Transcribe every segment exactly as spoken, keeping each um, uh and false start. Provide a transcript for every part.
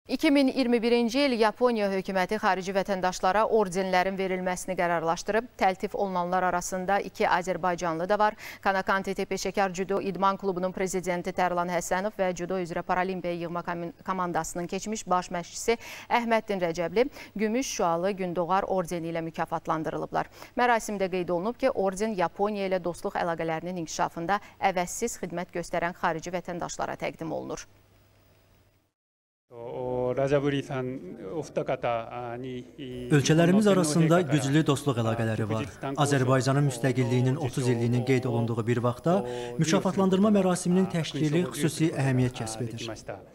iki min iyirmi birinci il Yaponiya hökuməti xarici vətəndaşlara ordenlərin verilməsini qərarlaşdırıb. Təltif olunanlar arasında iki Azərbaycanlı da var. Kanakan-Tete Peşəkar Cüdo İdman Klubunun prezidenti Tərlan Həsənov və Cüdo üzrə Paralimpiya yığma komandasının keçmiş baş məşqçisi Əhməddin Rəcəbli gümüş şüalı Gündoğar ordeni ilə mükafatlandırılıblar. Mərasimdə qeyd olunub ki, orden Yaponiya ilə dostluq əlaqələrinin inkişafında əvəzsiz xidmət göstərən xarici vətəndaşlara təqdim olunur. Ölkələrimiz arasında güclü dostluq əlaqələri var. Azərbaycanın müstəqilliyinin otuz illiyinin qeyd olunduğu bir vaxtda mükafatlandırma mərasiminin təşkili xüsusi əhəmiyyət kəsb edir.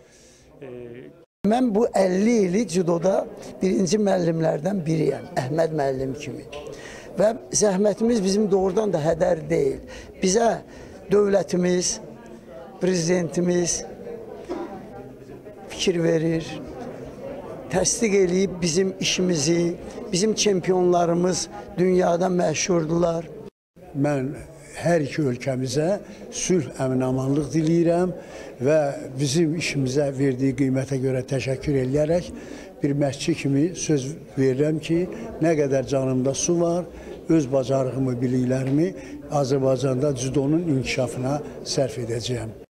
Mən bu əlli ili cüdoda birinci müəllimlərdən biriyəm, Əhməd müəllim kimi. Və zəhmətimiz bizim doğrudan da hədər deyil. Bizə dövlətimiz, prezidentimiz fikir verir, təsdiq eləyib bizim işimizi, bizim çempionlarımız dünyada məşhurdular. Mən hər iki ölkəmizə sülh, əmin-amanlıq diləyirəm və bizim işimizə verdiyi qiymətə görə təşəkkür eləyərək bir məşqçi kimi söz verirəm ki, nə qədər canımda su var, öz bacarığımı, biliklərimi Azərbaycanda cüdonun inkişafına sərf edəcəyəm.